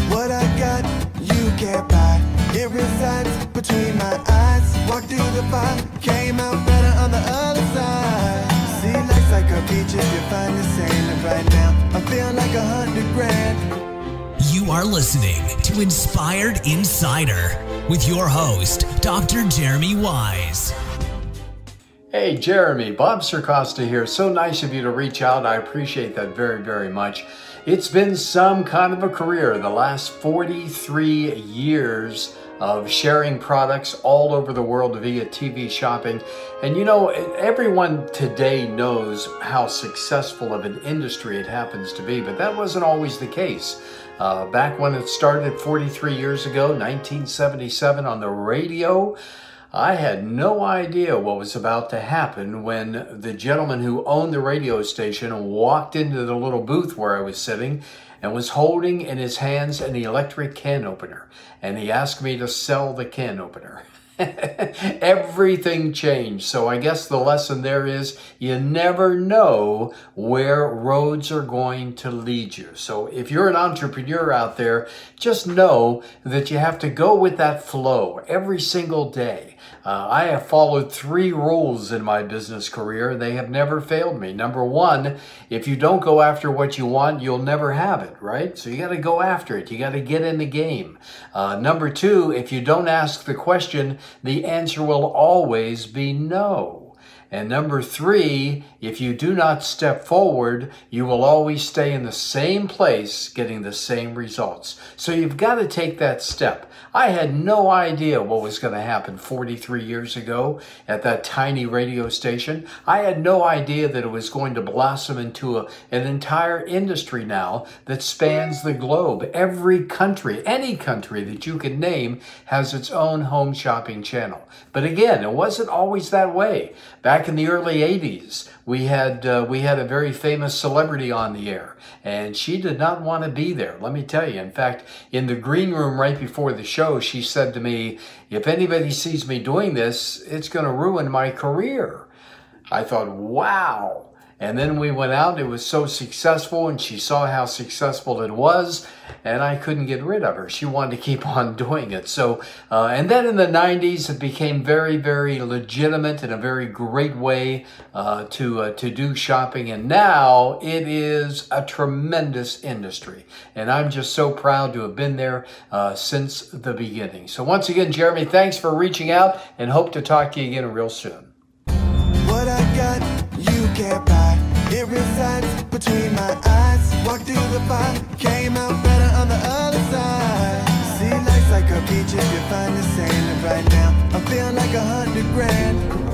What I got, you can't buy. It resides between my eyes. Walked through the fire, came out better on the other side. See, life's like a beach if you find the sand. Right now, I feel like 100 grand. You are listening to Inspired Insider with your host, Dr. Jeremy Weisz. Hey Jeremy, Bob Circosta here. So nice of you to reach out. I appreciate that very, very much. It's been some kind of a career, the last 43 years of sharing products all over the world via TV shopping. And you know, everyone today knows how successful of an industry it happens to be, but that wasn't always the case. Back when it started 43 years ago, 1977 on the radio, I had no idea what was about to happen when the gentleman who owned the radio station walked into the little booth where I was sitting and was holding in his hands an electric can opener. And he asked me to sell the can opener. Everything changed. So I guess the lesson there is you never know where roads are going to lead you. So if you're an entrepreneur out there, just know that you have to go with that flow every single day. I have followed 3 rules in my business career. They have never failed me. Number 1, if you don't go after what you want, you'll never have it, right? So you got to go after it. You got to get in the game. Number 2, if you don't ask the question, the answer will always be no. And number 3, if you do not step forward, you will always stay in the same place getting the same results. So you've got to take that step. I had no idea what was going to happen 43 years ago at that tiny radio station. I had no idea that it was going to blossom into an entire industry now that spans the globe. Every country, any country that you can name has its own home shopping channel. But again, it wasn't always that way. Back in the early 80s, we had a very famous celebrity on the air, and she did not want to be there. Let me tell you. In fact, in the green room right before the show, she said to me, "If anybody sees me doing this, it's going to ruin my career." I thought, wow. And then we went out, it was so successful, and she saw how successful it was, and I couldn't get rid of her. She wanted to keep on doing it. So, and then in the 90s, it became very, very legitimate in a very great way to do shopping. And now it is a tremendous industry. And I'm just so proud to have been there since the beginning. So once again, Jeremy, thanks for reaching out, and hope to talk to you again real soon. What I got, you can't buy. It resides between my eyes. Walked through the fire, came out better on the other side. See, life's like a beach if you find the sand. Right now, I feel like 100 grand.